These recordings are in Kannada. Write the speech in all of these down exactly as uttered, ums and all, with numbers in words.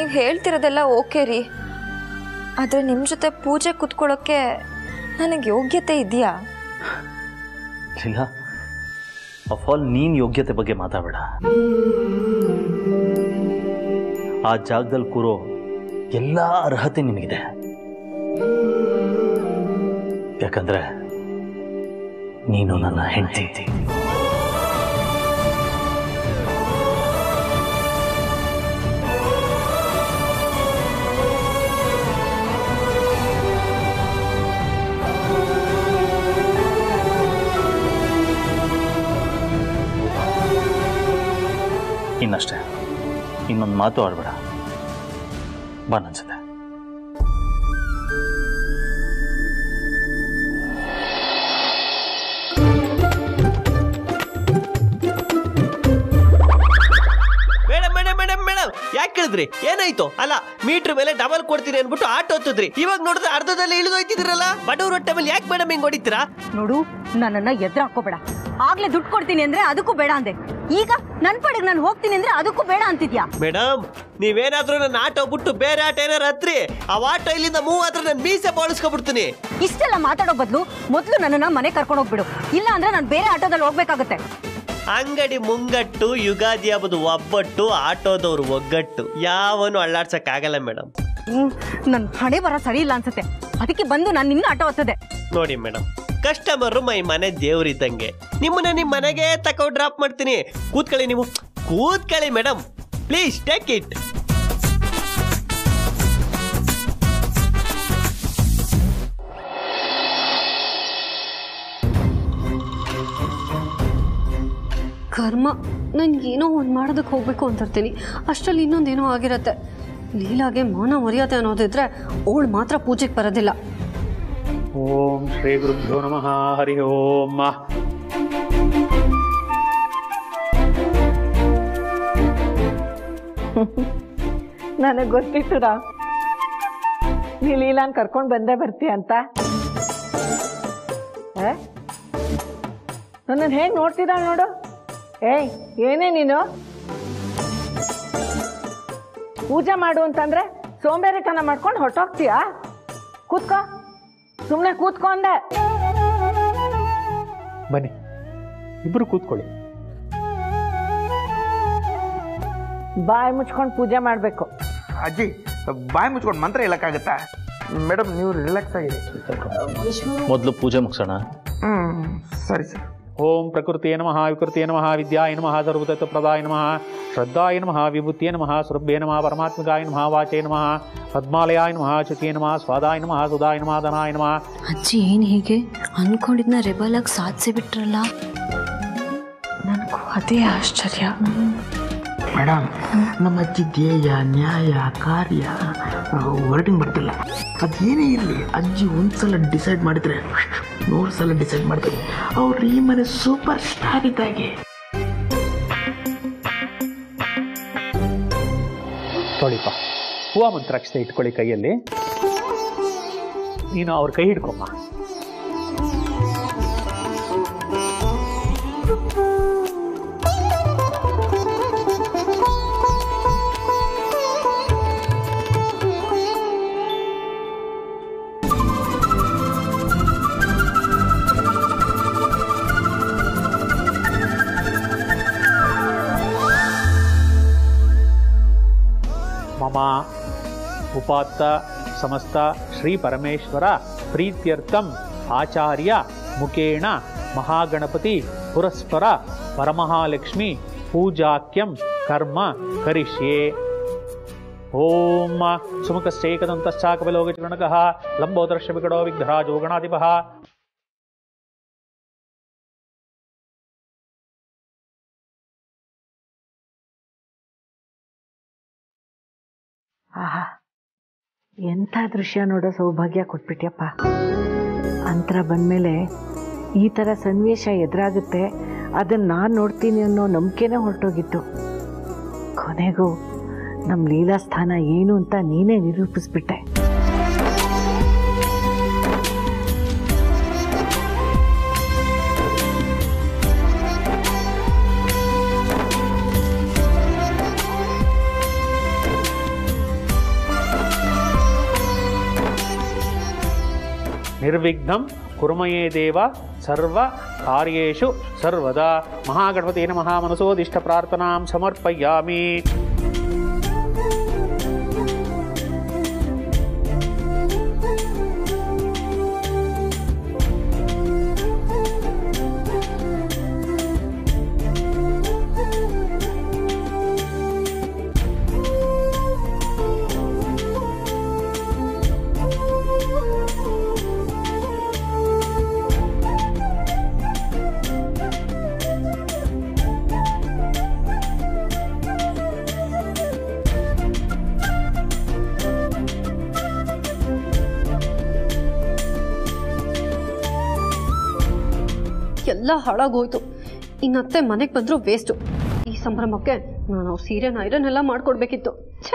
ನೀವು ಹೇಳ್ತಿರೋದೆಲ್ಲ ಓಕೆ ರೀ, ಆದರೆ ನಿಮ್ಮ ಜೊತೆ ಪೂಜೆ ಕೂತ್ಕೊಳ್ಳೋಕ್ಕೆ ನನಗೆ ಯೋಗ್ಯತೆ ಇದೆಯಾ? ಇಲ್ಲ, ಆಫ್ ಆಲ್ ನೀನು ಯೋಗ್ಯತೆ ಬಗ್ಗೆ ಮಾತಾಡಬೇಡ. ಆ ಜಾಗದಲ್ಲಿ ಕೂರೋ ಎಲ್ಲ ಅರ್ಹತೆ ನಿನಗಿದೆ. ಯಾಕಂದ್ರೆ ನೀನು ನನ್ನ ಹೆಂಡತಿ. ಇನ್ನಷ್ಟೇ, ಇನ್ನೊಂದು ಮಾತು ಆಡ್ಬೇಡ. ಬಾ ನನ್ನ ಜೊತೆ. ಮೇಡಮ್ ಮೇಡಮ್ ಮೇಡಮ್ ಮೇಡಮ್ ಯಾಕೆ ಕೇಳಿದ್ರಿ? ಏನಾಯ್ತು? ಅಲ್ಲ, ಮೀಟರ್ ಮೇಲೆ ಡಬಲ್ ಕೊಡ್ತೀರಿ ಅನ್ಬಿಟ್ಟು ಆಟೋ ಹತ್ತಿದ್ರಿ. ಇವಾಗ ನೋಡಿದ್ರೆ ಅರ್ಧದಲ್ಲಿ ಇಳಿದು ಹೋಯ್ತಿದ್ರಲ್ಲ. ಬಡವ್ರ ಹೊಟ್ಟೆ ಮೇಲೆ ಯಾಕೆ ಮೇಡಮ್ ಹಿಂಗ್ ಹೊಡಿತೀರಾ? ನೋಡು, ನನ್ನನ್ನ ಎದುರು ಹಾಕೋಬೇಡ. ಆಗ್ಲೇ ದುಡ್ಡು ಕೊಡ್ತೀನಿ ಅಂದ್ರೆ ಅದಕ್ಕೂ ಬೇಡ ಅಂದೆ. ಈಗ ನನ್ ಪಡೆಗೆ ನಾನು ಹೋಗ್ತೀನಿ ಅಂದ್ರೆ ಅದಕ್ಕೂ ಬೇಡ ಅಂತಿದ್ಯಾ? ಮೇಡಮ್, ನೀವೇನಾದ್ರೂ ನನ್ನ ಆಟೋ ಬಿಟ್ಟು ಬೇರೆ ಆಟೋ ಏನಾರು ಹತ್ರಿ, ಆ ಆಟೋ ಇಲ್ಲಿಂದ ಮೂವ್ ಆದ್ರೆ ನಾನು ಮೀಸೆ ಬಾಳಿಸ್ಕೊಬಿಡ್ತೀನಿ. ಇಷ್ಟೆಲ್ಲ ಮಾತಾಡೋ ಬದಲು ಮೊದ್ಲು ನನ್ನನ್ನ ಮನೆ ಕರ್ಕೊಂಡು ಹೋಗ್ಬಿಡು. ಇಲ್ಲ ಅಂದ್ರೆ ನಾನು ಬೇರೆ ಆಟೋದಲ್ಲಿ ಹೋಗ್ಬೇಕಾಗತ್ತೆ. ಅಂಗಡಿ ಮುಂಗಟ್ಟು, ಯುಗಾದಿ ಹಬ್ಬದ ಒಬ್ಬಟ್ಟು, ಆಟೋದವ್ರು ಒಗ್ಗಟ್ಟು, ಯಾವನು ಅಳ್ಳಾಡ್ಸಕ್ ಆಗಲ್ಲ ಮೇಡಮ್. ಹ್ಮ್ ನನ್ ಹಣೆ ಬರ ಸರಿ ಇಲ್ಲ ಅನ್ಸುತ್ತೆ. ಅದಕ್ಕೆ ಬಂದು ನಾನು ನಿನ್ನ ಆಟೋ ಹತ್ತದೆ. ನೋಡಿ ಮೇಡಮ್, ಕಸ್ಟಮರ್ ಮೈ ಮನೆ ದೇವ್ರಿದ್ದಂಗೆ. ನಿಮ್ಮನ್ನ ನಿಮ್ ಮನೆಗೆ ತಕೋ ಡ್ರಾಪ್ ಮಾಡ್ತೀನಿ. ಕೂತ್ಕೊಳ್ಳಿ, ನೀವು ಕೂತ್ಕೊಳ್ಳಿ ಮೇಡಮ್, ಪ್ಲೀಸ್ ಟೇಕ್ ಇಟ್. ಕರ್ಮ, ನನಗೇನೋ ಒಂದು ಮಾಡೋದಕ್ಕೆ ಹೋಗ್ಬೇಕು ಅಂತಿರ್ತೀನಿ, ಅಷ್ಟರಲ್ಲಿ ಇನ್ನೊಂದೇನೋ ಆಗಿರತ್ತೆ. ಲೀಲಾಗೆ ಮೌನ ಮರ್ಯಾದೆ ಅನ್ನೋದಿದ್ರೆ ಅವಳು ಮಾತ್ರ ಪೂಜೆಗೆ ಬರೋದಿಲ್ಲ. ಓಂ ಶ್ರೀ ಗುರುಭ್ಯೋ ನಮಃ. ಹರಿ ಓಂ. ನನಗೆ ಗೊತ್ತಿತ್ತು ರಾ, ನೀ ಲೀಲಾನ್ ಕರ್ಕೊಂಡು ಬಂದೇ ಬರ್ತೀಯ ಅಂತ. ನನ್ನನ್ನು ಹೇಗೆ ನೋಡ್ತಿದ್ದಾಳೆ ನೋಡು. ಏಯ್, ಏನೇ ನೀನು? ಪೂಜೆ ಮಾಡು ಅಂತಂದ್ರೆ ಸೋಂಬೇರಿತನ ಮಾಡ್ಕೊಂಡು ಹೊರಟೋಗ್ತೀಯಾ? ಕೂತ್ಕೋ, ಸುಮ್ಮನೆ ಕೂತ್ಕೊ ಅಂದೆ. ಬನ್ನಿ, ಇಬ್ರು ಕೂತ್ಕೊಳ್ಳಿ. ಬಾಯಿ ಮುಚ್ಕೊಂಡು ಪೂಜೆ ಮಾಡಬೇಕು. ಅಜ್ಜಿ, ಬಾಯಿ ಮುಚ್ಕೊಂಡು ಮಂತ್ರ ಹೇಳಕ್ಕಾಗತ್ತಾ? ಮೇಡಮ್, ನೀವು ರಿಲ್ಯಾಕ್ಸ್ ಆಗಿರಿ. ಮೊದಲು ಪೂಜೆ ಮುಗಿಸೋಣ. ಹ್ಮ್, ಸರಿ ಸರ್. ಓಂ ಪ್ರಕೃತಿಯೇ ನಮಃ, ವಿಕೃತಿಯೇ ನಮಃ, ವಿದ್ಯಾಯ ನಮಃ, ಸರ್ವತತ್ವಪ್ರದಾಯ ನಮಃ, ಶ್ರದ್ಧಾಯ ನಮಃ, ವಿಭೂತಿಯೇ ನಮಃ, ಸುರಭ್ಯೇ ನಮಃ, ಪರಮಾತ್ಮಕಾಯ ನಮಃ, ವಾಚೇ ನಮಃ, ಪದ್ಮಾಲಯಾಯ ನಮಃ, ಶುಚಿಯೇ ನಮಃ, ಸ್ವಾದಾಯ ನಮಃ, ಸುಧಾಯ ನಮಃ, ಧನಾಯ ನಮಃ. ಅಜ್ಜಿ ಏನು ಹೀಗೆ ಅನ್ಕೊಂಡಿದ್ನ ರೆಬಲ್ ಆಗಿ ಸಾಧಿಸಿ ಬಿಟ್ರಲ್ಲ? ನನಗೂ ಅದೇ ಆಶ್ಚರ್ಯ. ಮೇಡಮ್, ನಮ್ಮ ಅಜ್ಜಿ ಧ್ಯೇಯ, ನ್ಯಾಯ, ಕಾರ್ಯ ವರ್ಡಿಂಗ್ ಬರ್ತಿಲ್ಲ. ಅದೇನೇ ಇರಲಿ, ಅಜ್ಜಿ ಒಂದ್ಸಲ ಡಿಸೈಡ್ ಮಾಡಿದ್ರೆ ನೂರು ಸಲ ಡಿಸೈಡ್ ಮಾಡ್ತೀವಿ. ಅವ್ರು ಈ ಮನೆ ಸೂಪರ್ ಸ್ಟಾರ್ ಇದ್ದಾಗೆ. ತೊಳಿಪ, ಹೂವ ಮಂತ್ರಾಕ್ಷತೆ ಇಟ್ಕೊಳ್ಳಿ ಕೈಯಲ್ಲಿ. ನೀನು ಅವ್ರ ಕೈ ಹಿಡ್ಕೊಮ್ಮ. ಮಮ ಉಪಾತ್ತ ಸಮಸ್ತ ಶ್ರೀ ಪರಮೇಶ್ವರ ಪ್ರೀತ್ಯರ್ಥಂ ಆಚಾರ್ಯ ಮುಖೇಣ ಮಹಾಗಣಪತಿ ಪುರಸ್ಪರ ಪರಮಹಾಲಕ್ಷ್ಮಿ ಪೂಜಾಕ್ಯಂ ಕರ್ಮ ಕರಿಷ್ಯೆ. ಓಂ ಸುಮುಖಶ್ಚೈಕದಂತಶ್ಚಾಕಪಿಲೋಕಚರಣಕಃ ಲಂಬೋದರ್ಶ ವಿಕಟೋ ವಿಘ್ನರಾಜೋ ಗಣಾಧಿಪಃ. ಆಹಾ, ಎಂಥ ದೃಶ್ಯ ನೋಡೋ ಸೌಭಾಗ್ಯ ಕೊಟ್ಬಿಟ್ಯಪ್ಪ. ಅಂತರ ಬಂದಮೇಲೆ ಈ ಥರ ಸನ್ನಿವೇಶ ಎದುರಾಗುತ್ತೆ, ಅದನ್ನು ನಾನು ನೋಡ್ತೀನಿ ಅನ್ನೋ ನಂಬಿಕೆನೇ ಹೊರಟೋಗಿತ್ತು. ಕೊನೆಗೂ ನಮ್ಮ ಲೀಲಾ ಸ್ಥಾನ ಏನು ಅಂತ ನೀನೇ ನಿರೂಪಿಸ್ಬಿಟ್ಟೆ. ನಿರ್ವಿಘ್ನಂ ಕುರ್ಮಯೇ ದೇವ ಸರ್ವ ಕಾರ್ಯೇಷು ಸರ್ವದಾ. ಮಹಾಗಣಪತಿ ನಮಃ. ಮನಸೋದಿಷ್ಟ ಪ್ರಾರ್ಥನಾಂ ಸಮರ್ಪಯಾಮಿ. ಎಲ್ಲ ಹಾಳಾಗೋಯ್ತು. ಇನ್ನತ್ತೆ ಮನೆಗೆ ಬಂದರೂ ವೇಸ್ಟು. ಈ ಸಂಭ್ರಮಕ್ಕೆ ನಾನು ಅವ್ರ ಸೀರೆನ ಐರನ್ ಎಲ್ಲ ಮಾಡ್ಕೊಡ್ಬೇಕಿತ್ತು. ಛೇ,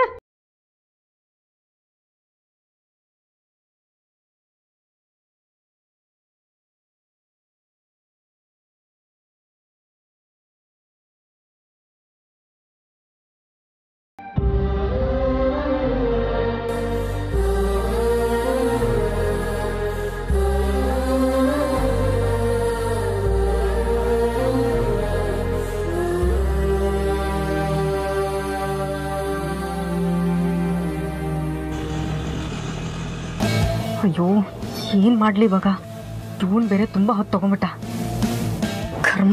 ಅಯ್ಯೋ ಏನು ಮಾಡಲಿ ಇವಾಗ? ಇವನ್ ಬೇರೆ ತುಂಬ ಹೊತ್ತು ತಗೊಂಬಿಟ್ಟ. ಕರ್ಮ.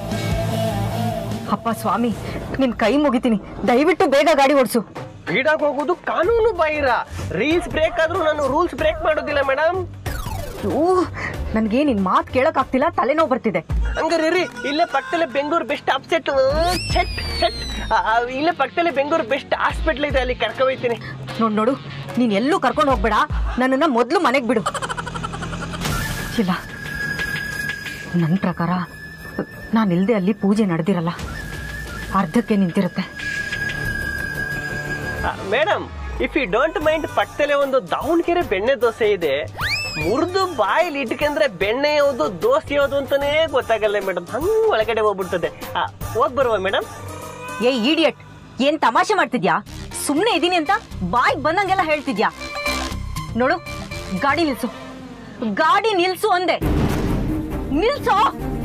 ಅಪ್ಪ ಸ್ವಾಮಿ, ನಿನ್ ಕೈ ಮುಗಿತೀನಿ, ದಯವಿಟ್ಟು ಬೇಗ ಗಾಡಿ ಓಡಿಸು. ಸ್ಪೀಡಾಗಿ ಹೋಗೋದು ಕಾನೂನು ಬಾಹಿರ. ರೀಲ್ಸ್ ಬ್ರೇಕ್ ಆದ್ರೂ ನಾನು ರೂಲ್ಸ್ ಬ್ರೇಕ್ ಮಾಡೋದಿಲ್ಲ ಮೇಡಮ್. ಅಯ್ಯೋ, ನನಗೆ ನಿನ್ ಮಾತು ಕೇಳಕ್ ಆಗ್ತಿಲ್ಲ, ತಲೆನೋವು ಬರ್ತಿದೆ. ಹಂಗಾರೆ ರೀ, ಇಲ್ಲೇ ಪಕ್ಕದಲ್ಲೇ Bengaluru best upset set set ಇಲ್ಲೇ ಪಕ್ಕದಲ್ಲೇ ಬೆಂಗಳೂರು ಬೆಸ್ಟ್ ಹಾಸ್ಪಿಟ್ಲ್ ಇದೆ, ಅಲ್ಲಿ ಕರ್ಕೊ ಹೋಗ್ತೀನಿ. ನೋಡು ನೋಡು, ನೀನ್ ಎಲ್ಲೂ ಕರ್ಕೊಂಡು ಹೋಗ್ಬೇಡ, ನನ್ನನ್ನ ಮೊದಲು ಮನೆಗೆ ಬಿಡು. ಇಲ್ಲ, ನನ್ನ ಪ್ರಕಾರ ನಾನು ಇಲ್ಲದೆ ಅಲ್ಲಿ ಪೂಜೆ ನಡೆದಿರಲ್ಲ, ಅರ್ಧಕ್ಕೆ ನಿಂತಿರುತ್ತೆ. Madam, if you don't mind, ಪಕ್ಕದಲ್ಲೇ ಒಂದು ದಾವಣಗೆರೆ ಬೆಣ್ಣೆ ದೋಸೆ ಇದೆ. ಮುರಿದು ಬಾಯಿಲಿ ಇಟ್ಕೊಂಡ್ರೆ ಬೆಣ್ಣೆ ಯಾವುದು ದೋಸೆ ಯಾವುದು ಅಂತಾನೇ ಗೊತ್ತಾಗಲ್ಲ ಮೇಡಮ್. ಹಂಗ್ ಒಳಗಡೆ ಹೋಗ್ಬಿಡ್ತದೆ. ಹೋಗ್ ಬರುವ ಮೇಡಮ್? ಏ ಈಡಿಯಟ್, ಏನ್ ತಮಾಷೆ ಮಾಡ್ತಿದ್ಯಾ? ಸುಮ್ಮನೆ ಇದೀನಿ ಅಂತ ಬಾಯಿಗೆ ಬಂದಂಗೆಲ್ಲ ಹೇಳ್ತಿದ್ಯಾ? ನೋಡು, ಗಾಡಿ ನಿಲ್ಸು, ಗಾಡಿ ನಿಲ್ಸು ಅಂದೆ. ನಿಲ್ಸೋ.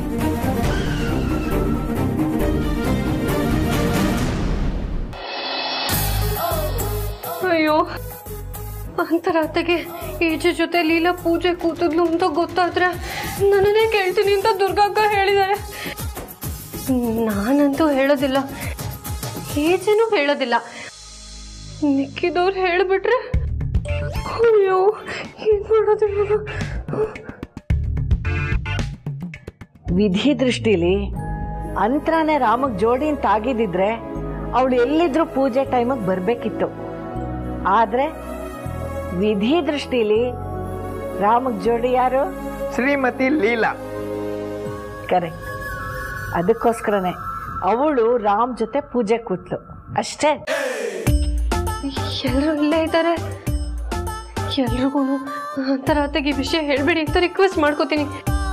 ಅಯ್ಯೋ, ಅಂತರಾತೆಗೆ ಈಜೆ ಜೊತೆ ಲೀಲಾ ಪೂಜೆ ಕೂತಿದ್ಲು ಅಂತ ಗೊತ್ತಾದ್ರೆ ನನ್ನನ್ನೇ ಕೇಳ್ತೀನಿ ಅಂತ ದುರ್ಗಕ್ಕ ಹೇಳಿದ್ದಾರೆ. ನಾನಂತೂ ಹೇಳೋದಿಲ್ಲ, ಈಜೆನೂ ಹೇಳೋದಿಲ್ಲ. ಮಿಕ್ಕಿದವ್ರು ಹೇಳಿಬಿಟ್ರೆ ಅಯ್ಯೋ ಏನ್ ಮಾಡೋದು? ವಿಧಿ ದೃಷ್ಟಿಲಿ ಅಂತರಾನೇ ರಾಮಗ್ ಜೋಡಿ ಅಂತ ಆಗಿದ್ದಿದ್ರೆ ಅವಳು ಎಲ್ಲಿದ್ರು ಪೂಜೆ ಟೈಮಿಗೆ ಬರ್ಬೇಕಿತ್ತು. ಆದ್ರೆ ವಿಧಿ ದೃಷ್ಟಿಲಿ ರಾಮಗ್ ಜೋಡಿ ಯಾರು? ಶ್ರೀಮತಿ ಲೀಲಾ. ಕರೆಕ್ಟ್. ಅದಕ್ಕೋಸ್ಕರನೇ ಅವಳು ರಾಮ್ ಜೊತೆ ಪೂಜೆ ಕೂತ್ಲು ಅಷ್ಟೇ. ಎಲ್ಲರೂ ಇಲ್ಲೇ ಇದ್ದಾರೆ. ಎಲ್ರಿಗೂ ಅಂತರಾತೆಗೆ ಈ ವಿಷಯ ಹೇಳ್ಬೇಡಿ ಅಂತ ರಿಕ್ವೆಸ್ಟ್ ಮಾಡ್ಕೋತೀನಿ.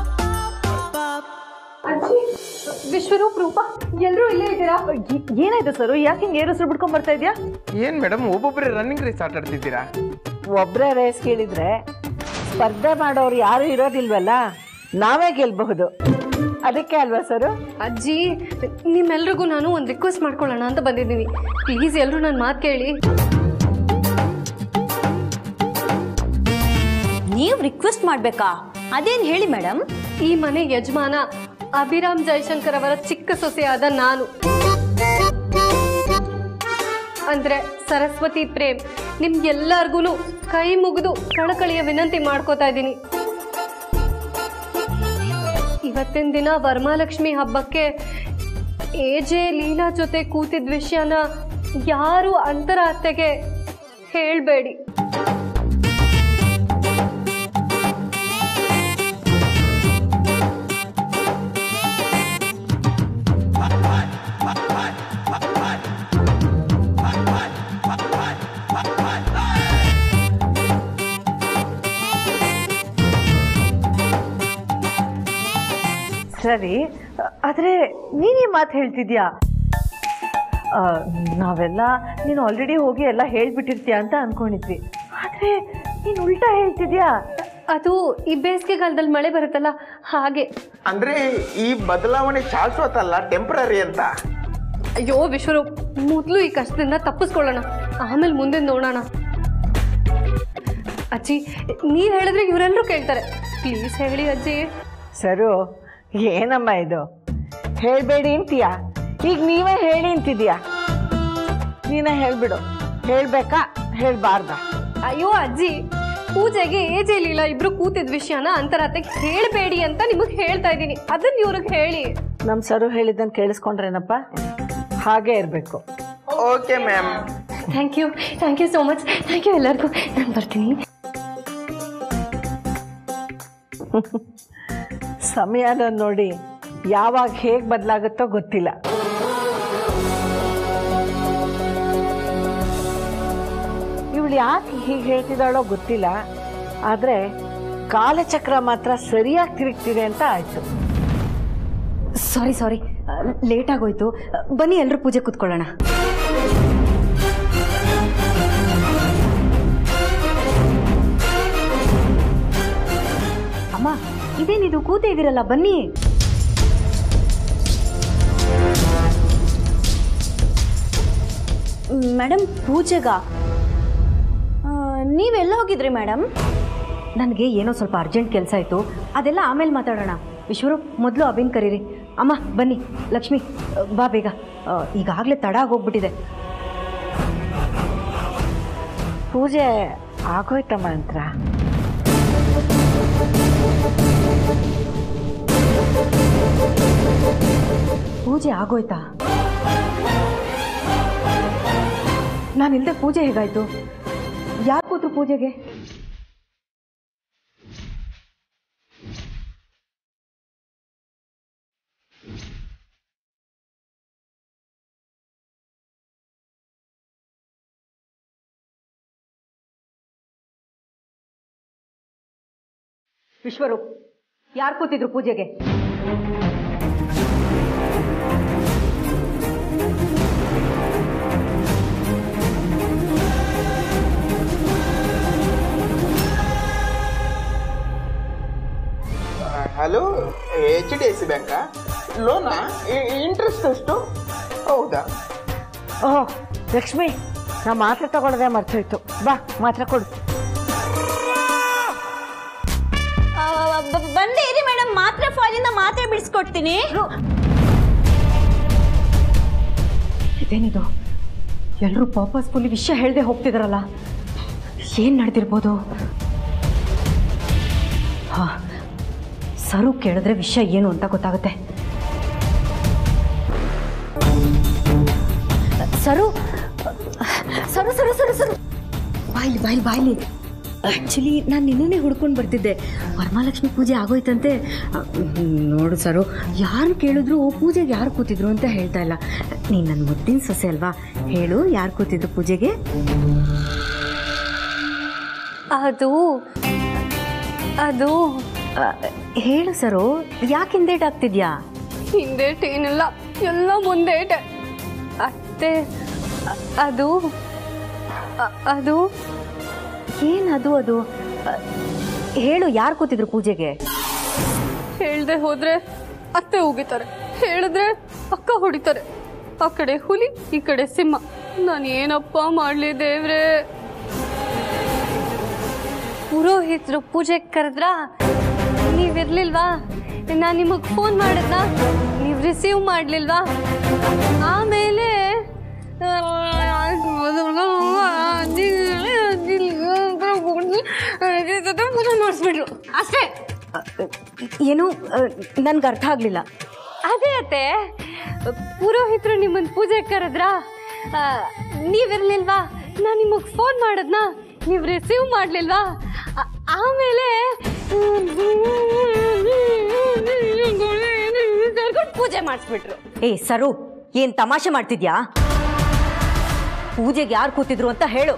ವಿಶ್ವರೂಪ್, ರೂಪ, ಎಲ್ಲರೂ ಇಲ್ಲೇ ಇದ್ದೀರಾ? ಏನಾಯ್ತು ಸರ್? ಯಾಕೆ ಹಿಂಗೆ ಏರು ಹೆಸರು ಬಿಡ್ಕೊಂಡ್ ಬರ್ತಾ ಇದ್ಯಾ? ಏನ್ ಮೇಡಮ್, ಒಬ್ಬೊಬ್ಬರೇ ರನ್ನಿಂಗ್ ರೇಸ್ ಆಟ ಆಡ್ತಿದ್ದೀರಾ? ಒಬ್ರೇ ರೇಸ್ ಕೇಳಿದ್ರೆ ಸ್ಪರ್ಧೆ ಮಾಡೋರು ಯಾರು ಇರೋದಿಲ್ವಲ್ಲ, ನಾವೇ ಗೆಲ್ಬಹುದು. ಅದಕ್ಕೆ ಅಲ್ವಾ ಸರ್? ಅಜ್ಜಿ, ನಿಮ್ಮೆಲ್ರಿಗೂ ನಾನು ಒಂದು ರಿಕ್ವೆಸ್ಟ್ ಮಾಡ್ಕೊಳ್ಳೋಣ ಅಂತ ಬಂದಿದ್ದೀನಿ. ಪ್ಲೀಸ್ ಎಲ್ಲರೂ ನನ್ನ ಮಾತು ಕೇಳಿ. ನೀವು ರಿಕ್ವೆಸ್ಟ್ ಮಾಡ್ಬೇಕಾ? ಅದೇನು ಹೇಳಿ ಮೇಡಮ್. ಈ ಮನೆ ಯಜಮಾನ ಅಭಿರಾಮ್ ಜಯಶಂಕರ್ ಅವರ ಚಿಕ್ಕ ಸೊಸೆಯಾದ ನಾನು, ಅಂದ್ರೆ ಸರಸ್ವತಿ ಪ್ರೇಮ್, ನಿಮ್ಗೆಲ್ಲರಿಗೂ ಕೈ ಮುಗಿದು ಕಳಕಳಿಯ ವಿನಂತಿ ಮಾಡ್ಕೋತಾ ಇದ್ದೀನಿ. ಇವತ್ತಿನ ದಿನ ವರಮಹಾಲಕ್ಷ್ಮಿ ಹಬ್ಬಕ್ಕೆ ಎಜೆ ಲೀಲಾ ಜೊತೆ ಕೂತಿದ್ದ ವಿಷಯನ ಯಾರು ಅಂತರ ಅತ್ತೆಗೆ ಹೇಳ್ಬೇಡಿ. ಸರಿ, ಆದರೆ ನೀನೇ ಮಾತು ಹೇಳ್ತಿದ್ಯಾ? ನಾವೆಲ್ಲ ನೀನು ಆಲ್ರೆಡಿ ಹೋಗಿ ಎಲ್ಲ ಹೇಳ್ಬಿಟ್ಟಿರ್ತೀಯ ಅಂತ ಅನ್ಕೊಂಡಿದ್ವಿ, ಆದರೆ ನೀನು ಉಲ್ಟಾ ಹೇಳ್ತಿದ್ಯಾ. ಅದು ಈ ಬೇಸಿಗೆಗಾಲದಲ್ಲಿ ಮಳೆ ಬರುತ್ತಲ್ಲ ಹಾಗೆ. ಅಂದ್ರೆ ಈ ಬದಲಾವಣೆ ಶಾಶ್ವತ ಅಲ್ಲ, ಟೆಂಪ್ರರಿ ಅಂತ. ಅಯ್ಯೋ ವಿಶ್ವರೂಪ್, ಮೊದಲು ಈ ಕಷ್ಟದಿಂದ ತಪ್ಪಿಸ್ಕೊಳ್ಳೋಣ, ಆಮೇಲೆ ಮುಂದೆ ನೋಡೋಣ. ಅಜ್ಜಿ ನೀವ್ ಹೇಳಿದ್ರೆ ಇವರೆಲ್ಲರೂ ಕೇಳ್ತಾರೆ, ಪ್ಲೀಸ್ ಹೇಳಿ ಅಜ್ಜಿ. ಸರು, ಏನಮ್ಮ ಇದು? ಹೇಳ್ಬೇಡಿ ಅಂತೀಯಾ? ಈಗ ನೀವೇ ಹೇಳಿ ಅಂತಿದ್ಯಾ? ನೀನೇ ಹೇಳ್ಬಿಡು. ಹೇಳ್ಬೇಕಾ ಹೇಳ್ಬಾರ್ದ? ಅಯ್ಯೋ ಅಜ್ಜಿ, ಪೂಜೆಗೆ ಏಜ್ ಇಲ್ಲ, ಇಬ್ರು ಕೂತಿದ್ ವಿಷಯನ ಅಂತರತೆಗೆ ಹೇಳ್ಬೇಡಿ ಅಂತ ನಿಮಗ್ ಹೇಳ್ತಾ ಇದ್ದೀನಿ, ಅದನ್ನ ಇವ್ರಿಗೆ ಹೇಳಿ. ನಮ್ ಸರು ಹೇಳಿದ್ದನ್ನು ಕೇಳಿಸ್ಕೊಂಡ್ರೇನಪ್ಪ? ಹಾಗೆ ಇರಬೇಕು. Okay ma'am. Thank you thank you so much. Thank you ಎಲ್ಲರಿಗೂ. ನಾನು ಬರ್ತೀನಿ. ಸಮಯನ ನೋಡಿ ಯಾವಾಗ ಹೇಗೆ ಬದಲಾಗುತ್ತೋ ಗೊತ್ತಿಲ್ಲ. ಇವಳು ಯಾಕೆ ಹೀಗೆ ಹೇಳ್ತಿದ್ದಾಳೋ ಗೊತ್ತಿಲ್ಲ, ಆದರೆ ಕಾಲಚಕ್ರ ಮಾತ್ರ ಸರಿಯಾಗಿ ತಿರುಗ್ತಿದೆ ಅಂತ ಆಯ್ತು. ಸಾರಿ ಸಾರಿ ಲೇಟ್ ಆಗೋಯ್ತು. ಬನ್ನಿ ಎಲ್ಲರೂ ಪೂಜೆ ಕೂತ್ಕೊಳ್ಳೋಣ. ಅಮ್ಮ, ಇದೇನಿದು ಕೂತೇ ಇದ್ದೀರಲ್ಲ, ಬನ್ನಿ. ಮೇಡಮ್ ಪೂಜೆಗ ನೀವೆಲ್ಲ ಹೋಗಿದ್ರಿ ಮೇಡಮ್? ನನಗೆ ಏನೋ ಸ್ವಲ್ಪ ಅರ್ಜೆಂಟ್ ಕೆಲಸ ಆಯಿತು, ಅದೆಲ್ಲ ಆಮೇಲೆ ಮಾತಾಡೋಣ. ವಿಶ್ವರೂಪ್, ಮೊದಲು ಅಭಿನ್ ಕರೀರಿ. ಅಮ್ಮ ಬನ್ನಿ. ಲಕ್ಷ್ಮಿ ಬಾ ಬೇಗ, ಈಗಾಗಲೇ ತಡ ಆಗೋಗ್ಬಿಟ್ಟಿದೆ. ಪೂಜೆ ಆಗೋಯ್ತಮ್ಮ ಅಂತ. ಪೂಜೆ ಆಗೋಯ್ತಾ? ನಾನಿಲ್ಲದೆ ಪೂಜೆ ಹೇಗಾಯ್ತು? ಯಾರು ಕೂತ್ರು ಪೂಜೆಗೆ? ವಿಶ್ವರೂಪ್, ಯಾರು ಕೂತಿದ್ರು ಪೂಜೆಗೆ? Hello, H D F C ಬ್ಯಾಂಕಾ? ಲೋನಾ? ಇಂಟ್ರೆಸ್ಟ್ ಎಷ್ಟು? ಹೌದಾ? ಓಹ್ ಲಕ್ಷ್ಮಿ, ನಾ ಮಾತ್ರೆ ತಗೊಳ್ಳೋದೇ ಮರ್ತೋಯ್ತು. ಬಾ ಮಾತ್ರೆ ಕೊಡು. ಬಂದೇ ಇರಿ ಮೇಡಮ್, ಮಾತ್ರೆ ಫಾಲಿಂದ ಮಾತ್ರೆ ಬಿಡಿಸ್ಕೊಡ್ತೀನಿ. ಇದೇನಿದು? ಎಲ್ಲರೂ ಪರ್ಪಸ್ಫುಲಿ ವಿಷಯ ಹೇಳದೆ ಹೋಗ್ತಿದಾರಲ್ಲ, ಏನ್ ನಡೆದಿರ್ಬೋದು? ಹಾ, ಸರು ಕೇಳಿದ್ರೆ ವಿಷಯ ಏನು ಅಂತ ಗೊತ್ತಾಗುತ್ತೆ. ಸರು ಸರು ಸರು ಸರು ಸರು ಬಾಯ್ಲಿ ಬಾಯ್ಲಿ ಬಾಯ್ಲಿ ಆ್ಯಕ್ಚುಲಿ ನಾನು ನಿನ್ನೇ ಹುಡ್ಕೊಂಡು ಬರ್ತಿದ್ದೆ. ವರಮಹಾಲಕ್ಷ್ಮಿ ಪೂಜೆ ಆಗೋಯ್ತಂತೆ. ನೋಡು ಸರು, ಯಾರು ಕೇಳಿದ್ರು ಪೂಜೆಗೆ ಯಾರು ಕೂತಿದ್ರು ಅಂತ ಹೇಳ್ತಾ ಇಲ್ಲ. ನೀನು ನನ್ನ ಮುದ್ದಿನ ಸೊಸೆ ಅಲ್ವಾ, ಹೇಳು ಯಾರು ಕೂತಿದ್ರು ಪೂಜೆಗೆ? ಅದು ಅದು ಹೇಳು ಸರು, ಯಾಕೆ ಹಿಂದೇಟ್ ಆಗ್ತಿದ್ಯಾ? ಹಿಂದೇಟ್ ಏನಿಲ್ಲ, ಎಲ್ಲ ಮುಂದೇಟ್. ಅತ್ತೆ ಅದು ಅದು ಏನದು? ಅದು ಹೇಳು, ಯಾರು ಕೂತಿದ್ರು ಪೂಜೆಗೆ? ಹೇಳ್ದೆ ಹೋದ್ರೆ ಅತ್ತೆ ಹೋಗಿತಾರೆ, ಹೇಳಿದ್ರೆ ಅಕ್ಕ ಹೊಡಿತಾರೆ. ಆ ಕಡೆ ಹುಲಿ, ಈ ಕಡೆ ಸಿಂಹ. ನಾನು ಏನಪ್ಪ ಮಾಡ್ಲಿ ದೇವ್ರೆ? ಪುರೋಹಿತರು ಪೂಜೆ ಕರೆದ್ರ, ನೀವಿರ್ಲಿಲ್ವಾ? ನಾನು ನಿಮಗೆ ಫೋನ್ ಮಾಡಿದ್ನ, ನೀವು ರಿಸೀವ್ ಮಾಡ್ಲಿಲ್ವಾ? ಆಮೇಲೆ ಮಾಡಿಸ್ಬಿಟ್ರು ಅಷ್ಟೇ. ಏನು ನನ್ಗೆ ಅರ್ಥ ಆಗ್ಲಿಲ್ಲ. ಅದೇ ಅತ್ತೆ, ಪುರೋಹಿತರು ನಿಮ್ಮನ್ನು ಪೂಜೆ ಕರೆದ್ರ, ನೀವಿರ್ಲಿಲ್ವಾ? ನಾನು ನಿಮಗೆ ಫೋನ್ ಮಾಡಿದ್ನ, ನೀವು ರಿಸೀವ್ ಮಾಡ್ಲಿಲ್ವಾ? ಆಮೇಲೆ ಪೂಜೆ ಮಾಡಿಸ್ಬಿಟ್ರು. ಏ ಸರು, ಏನ್ ತಮಾಷೆ ಮಾಡ್ತಿದ್ಯಾ? ಪೂಜೆಗೆ ಯಾರು ಕೂತಿದ್ರು ಅಂತ ಹೇಳು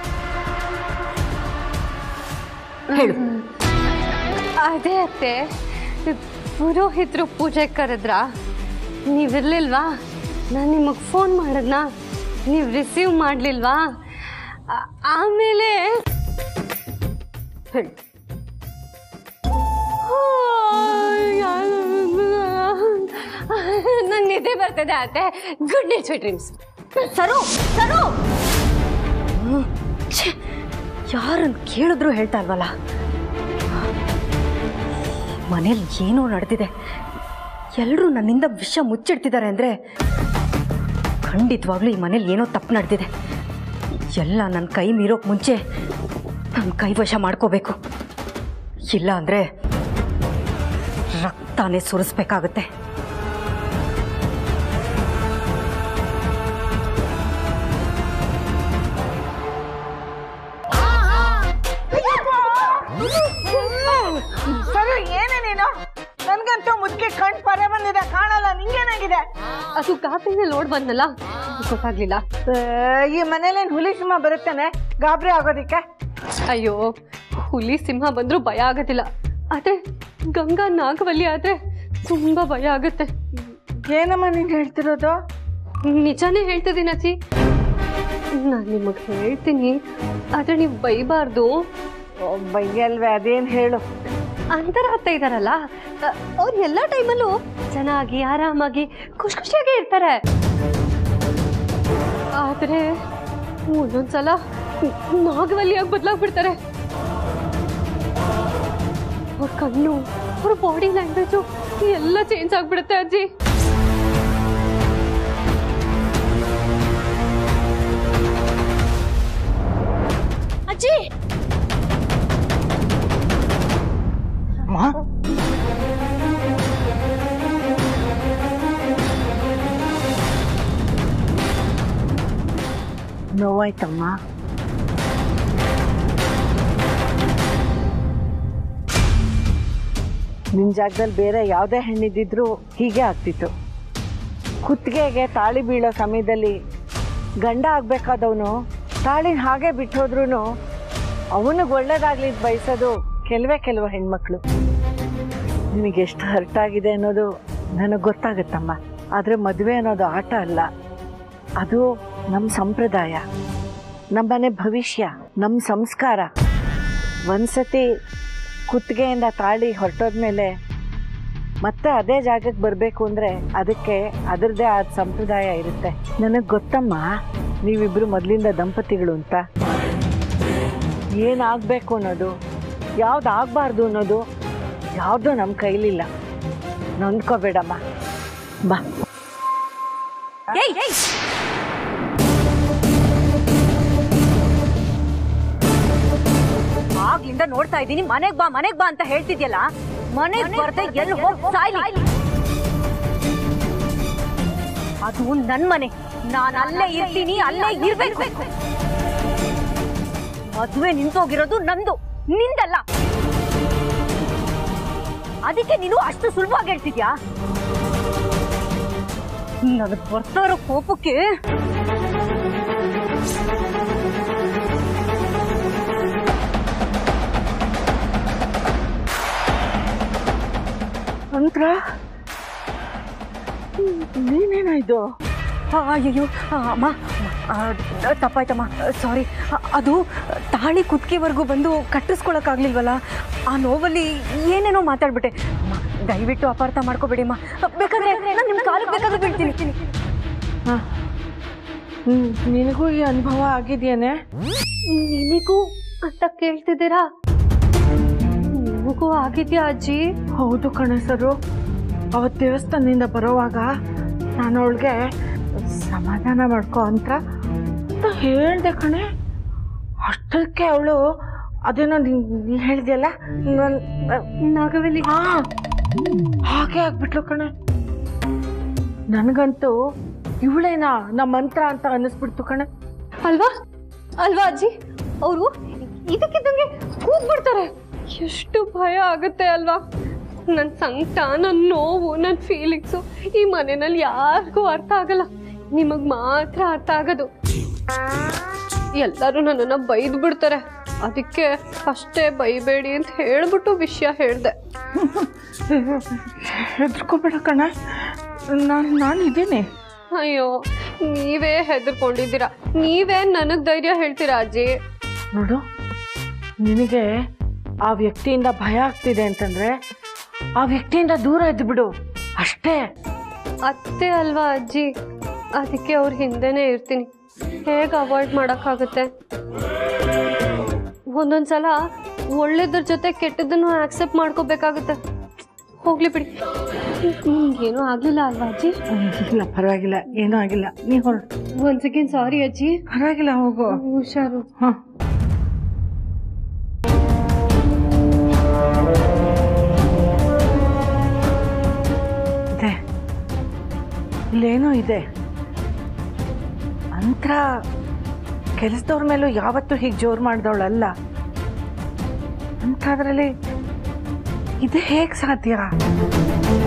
ಹೇಳು. ಅದೇ ಅತ್ತೆ, ಪುರೋಹಿತರು ಪೂಜೆ ಕರೆದ್ರ, ನೀವಿರ್ಲಿಲ್ವಾ? ನಾನು ನಿಮಗೆ ಫೋನ್ ಮಾಡಿದ್ನ, ನೀವು ರಿಸೀವ್ ಮಾಡಲಿಲ್ವಾ? ಆಮೇಲೆ ಹೇಳು ನಂಗೆ ನಿದ್ದೆ ಬರ್ತದೆ ಅತ್ತೆ. Good night sweet dreams. ಸರು ಸರು ಯಾರನ್ನು ಕೇಳಿದ್ರು ಹೇಳ್ತಾ ಇಲ್ವಲ್ಲ. ಮನೇಲಿ ಏನೋ ನಡೆದಿದೆ, ಎಲ್ಲರೂ ನನ್ನಿಂದ ವಿಷಯ ಮುಚ್ಚಿಡ್ತಿದ್ದಾರೆ ಅಂದರೆ ಖಂಡಿತವಾಗ್ಲೂ ಈ ಮನೇಲಿ ಏನೋ ತಪ್ಪು ನಡೆದಿದೆ. ಎಲ್ಲ ನನ್ನ ಕೈ ಮೀರೋಕೆ ಮುಂಚೆ ನನ್ನ ಕೈವಶ ಮಾಡ್ಕೋಬೇಕು, ಇಲ್ಲ ಅಂದರೆ ರಕ್ತನೇ ಸುರಿಸ್ಬೇಕಾಗುತ್ತೆ. ಸರಿ, ಏನೇ ನೀನು? ನನ್ಗಂತೂ ಮುದ್ಕೆ ಕಣ್ ಪರೆ ಬಂದಿದೆ, ಕಾಣಲ್ಲ. ನಿಂಗೇನಾಗಿದೆ? ಅದು ಕಾಪಿನಲ್ಲಿ ನೋಡ್ ಬಂದಲ್ಲ, ಗೊತ್ತಾಗ್ಲಿಲ್ಲ. ಈ ಮನೇಲೇನ್ ಹುಲಿ ಸಿಂಹ ಬರುತ್ತಾನೆ ಗಾಬರಿ ಆಗೋದಿಕ್ಕೆ? ಅಯ್ಯೋ, ಹುಲಿ ಸಿಂಹ ಬಂದ್ರು ಭಯ ಆಗೋದಿಲ್ಲ, ಆದ್ರೆ ಗಂಗಾ ನಾಗವಲ್ಲಿ ಆದ್ರೆ ತುಂಬಾ ಭಯ ಆಗುತ್ತೆ. ಏನಮ್ಮ ನೀನ್ ಹೇಳ್ತಿರೋದು? ನಿಜಾನೇ ಹೇಳ್ತಿದ್ದೀನಿ ಅಜ್ಜಿ. ನಾನ್ ನಿಮಗ್ ಹೇಳ್ತೀನಿ, ಆದ್ರೆ ನೀವು ಬೈಬಾರ್ದು. ಬೈಯಲ್ವೇ, ಅದೇನ್ ಹೇಳು. ಅಂತರ ಆಗ್ತಾ ಇದಾರಲ್ಲ, ಅವ್ರು ಎಲ್ಲ ಟೈಮಲ್ಲೂ ಚೆನ್ನಾಗಿ ಆರಾಮಾಗಿ ಖುಷಿ ಖುಷಿಯಾಗಿ ಇರ್ತಾರೆ. ಆದ್ರೆ ಒಂದೊಂದ್ಸಲ ನಾಗವಲ್ಲಿಯಾಗಿ ಬದಲಾಗ್ಬಿಡ್ತಾರೆ. ಅವ್ರ ಕಣ್ಣು, ಅವ್ರ ಬಾಡಿ ಲ್ಯಾಂಗ್ವೇಜು ಎಲ್ಲ ಚೇಂಜ್ ಆಗ್ಬಿಡುತ್ತೆ ಅಜ್ಜಿ. ಅಜ್ಜಿ ನೋವಾಯ್ತಮ್ಮ? ನಿನ್ನ ಜಾಗದಲ್ಲಿ ಬೇರೆ ಯಾವುದೇ ಹೆಣ್ಣಿದ್ದಿದ್ರು ಹೀಗೆ ಆಗ್ತಿತ್ತು. ಕುತ್ತಿಗೆಗೆ ತಾಳಿ ಬೀಳೋ ಸಮಯದಲ್ಲಿ ಗಂಡ ಆಗಬೇಕಾದವನು ತಾಳಿನ ಹಾಗೆ ಬಿಟ್ಟೋದ್ರೂ ಅವನಿಗೆ ಒಳ್ಳೇದಾಗ್ಲಿ ಬಯಸೋದು ಕೆಲವೇ ಕೆಲವು ಹೆಣ್ಮಕ್ಳು. ನಿನಗೆ ಎಷ್ಟು ಹರ್ಟ್ ಆಗಿದೆ ಅನ್ನೋದು ನನಗೆ ಗೊತ್ತಾಗುತ್ತಮ್ಮ. ಆದರೆ ಮದುವೆ ಅನ್ನೋದು ಆಟ ಅಲ್ಲ, ಅದು ನಮ್ಮ ಸಂಪ್ರದಾಯ, ನಮ್ಮನೆ ಭವಿಷ್ಯ, ನಮ್ಮ ಸಂಸ್ಕಾರ. ಒಂದ್ಸತಿ ಕುತ್ತಿಗೆಯಿಂದ ತಾಳಿ ಹೊರಟೋದ್ಮೇಲೆ ಮತ್ತೆ ಅದೇ ಜಾಗಕ್ಕೆ ಬರಬೇಕು ಅಂದರೆ ಅದಕ್ಕೆ ಅದರದ್ದೇ ಆದ ಸಂಪ್ರದಾಯ ಇರುತ್ತೆ. ನನಗೆ ಗೊತ್ತಮ್ಮ, ನೀವಿಬ್ಬರು ಮೊದಲಿಂದ ದಂಪತಿಗಳು ಅಂತ. ಏನಾಗಬೇಕು ಅನ್ನೋದು, ಯಾವ್ದು ಆಗಬಾರ್ದು ಅನ್ನೋದು ಯಾವುದೂ ನಮ್ಮ ಕೈಲಿಲ್ಲ. ನೊಂದ್ಕೋಬೇಡಮ್ಮ, ಬಾ. ಆಗ್ಲಿಂದ ನೋಡ್ತಾ ಇದ್ದೀನಿ, ಮನೆಗ್ ಬಾ ಮನೆಗ್ ಬಾ ಅಂತ ಹೇಳ್ತಿದ್ಯಲ್ಲ, ಮನೆಗ್ ಬರ್ದೆ ಎಲ್ಲಿ ಹೋಗ್ ಸಾಯ್ಲಿ. ಅದು ನನ್ ಮನೆ, ನಾನು ಅಲ್ಲೇ ಇರ್ತೀನಿ, ಅಲ್ಲೇ ಇರ್ಬೇಕು. ಮದುವೆ ನಿಂತೋಗಿರೋದು ನಂದು, ನಿಂದಲ್ಲ. ಅದಕ್ಕೆ ನೀನು ಅಷ್ಟು ಸುಲಭವಾಗಿ ಹೇಳ್ತಿದ್ಯಾ? ನನಗೆ ಬರ್ತಾ ಇರೋ ಕೋಪಕ್ಕೆ ಅಂತ್ರ ನೀನೇನಾಯ್ತು? ಅಯ್ಯೋ ಅಮ್ಮ, ತಪ್ಪಾಯ್ತಮ್ಮ, ಸಾರಿ. ಅದು ತಾಳಿ ಕುತ್ತಿಗೆವರೆಗೂ ಬಂದು ಕಟ್ಟಿಸ್ಕೊಳಕ್ಕಾಗ್ಲಿಲ್ವಲ್ಲ, ಆ ನೋವಲ್ಲಿ ಏನೇನೋ ಮಾತಾಡ್ಬಿಟ್ಟೆ. ದಯವಿಟ್ಟು ಅಪಾರ್ಥ ಮಾಡ್ಕೋಬೇಡಿ ಅಮ್ಮ. ಬೇಕಾದ್ರೆ ನಾನು ನಿಮ್ಮ ಕಾಲಕ್ಕೆ ಬೇಕಾದ್ರೆ ಬೀಳ್ತೀನಿ. ಹಾಂ, ನಿನಗೂ ಈ ಅನುಭವ ಆಗಿದೆಯೇನೆ? ನಿನಗೂ ಅಂತ ಕೇಳ್ತಿದ್ದೀರಾ? ನಿಮಗೂ ಆಗಿದ್ಯಾ ಅಜ್ಜಿ? ಹೌದು ಕಣೆ ಸರು. ಅವತ್ತು ದೇವಸ್ಥಾನದಿಂದ ಬರೋವಾಗ ನಾನು ಅವಳಿಗೆ ಸಮಾಧಾನ ಮಾಡ್ಕೊ ಅಂತ ಅಂತ ಹೇಳ್ದೆ ಕಣೆ. ಅಷ್ಟಕ್ಕೆ ಅವಳು ಅದೇನೋ ನೀನು ಹೇಳಿದೆಯಲ್ಲ ನಾಗವಲ್ಲಿ, ಹಾ ಹಾಗೆ ಆಗ್ಬಿಟ್ಲು ಕಣೆ. ನನಗಂತೂ ಇವಳೇನಾ ನಮ್ಮ ಮಂತ್ರ ಅಂತ ಅನ್ನಿಸ್ಬಿಡ್ತು ಕಣೆ. ಅಲ್ವಾ ಅಲ್ವಾ ಅಜ್ಜಿ? ಅವರು ಇದಕ್ಕಿದ್ದಂಗೆ ಕೂಗ್ಬಿಡ್ತಾರೆ. ಎಷ್ಟು ಭಯ ಆಗುತ್ತೆ ಅಲ್ವಾ? ನನ್ನ ಸಂಕಟ, ನನ್ನ ನೋವು, ನನ್ನ ಫೀಲಿಂಗ್ಸು ಈ ಮನೆಯಲ್ಲಿ ಯಾರಿಗೂ ಅರ್ಥ ಆಗಲ್ಲ. ನಿಮಗ್ ಮಾತ್ರ ಅರ್ಥ ಆಗೋದು. ಎಲ್ಲರೂ ನನ್ನನ್ನು ಬೈದು ಬಿಡ್ತಾರೆ. ಅದಕ್ಕೆ ಅಷ್ಟೇ ಬೈಬೇಡಿ ಅಂತ ಹೇಳ್ಬಿಟ್ಟು ವಿಷಯ ಹೇಳ್ದೆ. ಹೆದರ್ಕೋಬೇಡ ಕಣ, ನಾನು ನಾನು ಇದ್ದೀನಿ. ಅಯ್ಯೋ, ನೀವೇ ಹೆದರ್ಕೊಂಡಿದ್ದೀರಾ, ನೀವೇ ನನಗ್ ಧೈರ್ಯ ಹೇಳ್ತೀರಾ ಅಜ್ಜಿ? ನೋಡು, ನಿನಗೆ ಆ ವ್ಯಕ್ತಿಯಿಂದ ಭಯ ಆಗ್ತಿದೆ ಅಂತಂದ್ರೆ ಆ ವ್ಯಕ್ತಿಯಿಂದ ದೂರ ಇದ್ದು ಬಿಡು ಅಷ್ಟೇ. ಅತ್ತೆ ಅಲ್ವಾ ಅಜ್ಜಿ, ಅದಕ್ಕೆ ಅವ್ರ ಹಿಂದೆನೇ ಇರ್ತೀನಿ. ಹೇಗೆ ಅವಾಯ್ಡ್ ಮಾಡೋಕ್ಕಾಗುತ್ತೆ? ಒಂದೊಂದ್ಸಲ ಒಳ್ಳೇದ್ರ ಜೊತೆ ಕೆಟ್ಟದನ್ನು ಆಕ್ಸೆಪ್ಟ್ ಮಾಡ್ಕೋಬೇಕಾಗುತ್ತೆ. ಹೋಗ್ಲಿ ಬಿಡಿ. ನಿಮ್ಗೇನೂ ಆಗ್ಲಿಲ್ಲ ಅಲ್ವಾ ಅಜ್ಜಿ? ಇಲ್ಲ ಪರವಾಗಿಲ್ಲ, ಏನೂ ಆಗಿಲ್ಲ. ನೀ ಹೊರಟು. ಒಂದ್ ಸೆಕೆಂಡ್ ಸಾರಿ ಅಜ್ಜಿ. ಪರವಾಗಿಲ್ಲ, ಹೋಗು. ಹುಷಾರು. ಹಾ ಇದೆ, ಇಲ್ಲೇನೋ ಇದೆ. ಮಂತ್ರ ಕೆಲಸದವ್ರ ಮೇಲೂ ಯಾವತ್ತೂ ಹೀಗೆ ಜೋರು ಮಾಡಿದವಳಲ್ಲ. ಅಂಥದ್ರಲ್ಲಿ ಇದು ಹೇಗೆ ಸಾಧ್ಯ?